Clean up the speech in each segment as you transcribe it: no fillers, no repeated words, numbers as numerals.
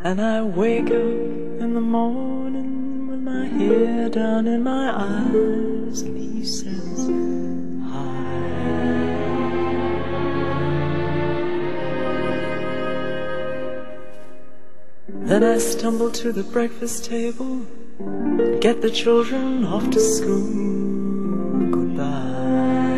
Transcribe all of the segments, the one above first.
And I wake up in the morning with my hair down in my eyes, and he says, then I stumble to the breakfast table, get the children off to school. Goodbye.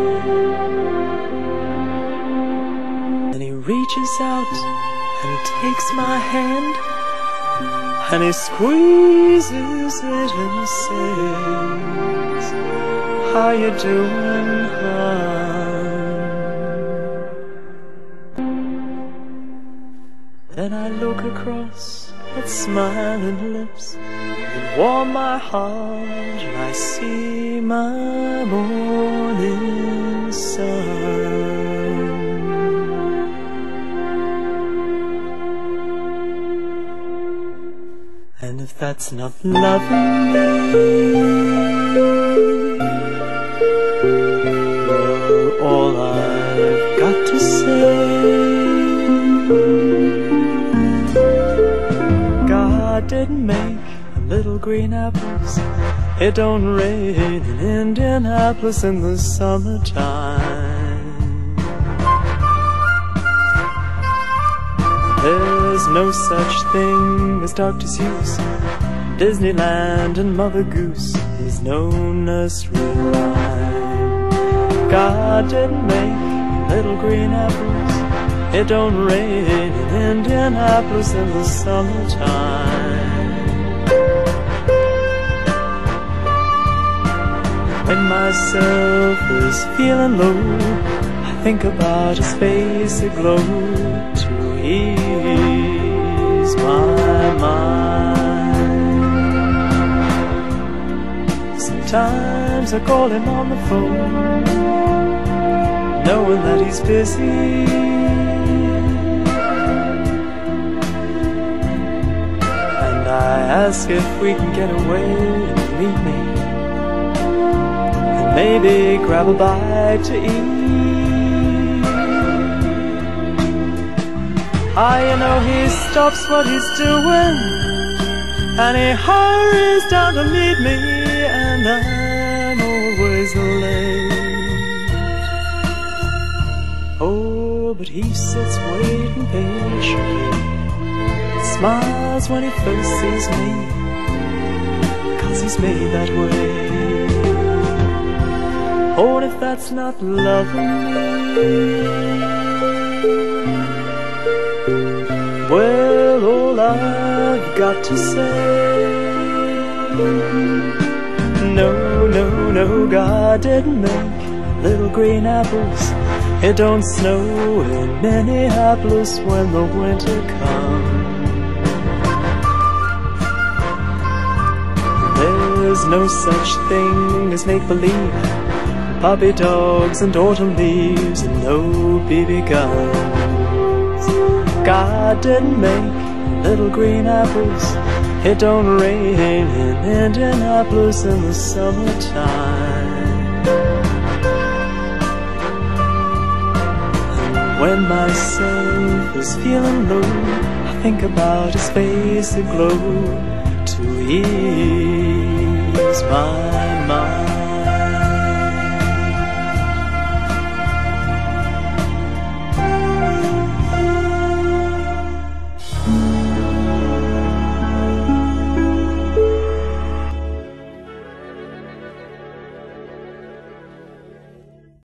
Then he reaches out and takes my hand, and he squeezes it and says, how you doing, hon? Then I look across at smiling lips and warm my heart, and I see my morning sun. And if that's not loving me, well, all I've got to say, God didn't make little green apples. It don't rain in Indianapolis in the summertime. There's no such thing as Dr. Seuss, Disneyland and Mother Goose. There's no nursery rhyme. God didn't make little green apples. It don't rain in Indianapolis in the summertime. When myself is feeling low, I think about his face aglow to ease my mind. Sometimes I call him on the phone, knowing that he's busy, and I ask if we can get away and meet me, maybe grab a bite to eat. You know, he stops what he's doing and he hurries down to meet me, and I'm always late. Oh, but he sits waiting patiently, smiles when he first sees me, 'cause he's made that way. Oh, and if that's not loving me, well, all I've got to say, no, no, no, God didn't make little green apples. It don't snow in Minneapolis when the winter comes. There's no such thing as make-believe, puppy dogs and autumn leaves and no BB guns. God didn't make little green apples. It don't rain in Indianapolis in the summertime. And when myself is feeling low, I think about his face aglow to ease my mind.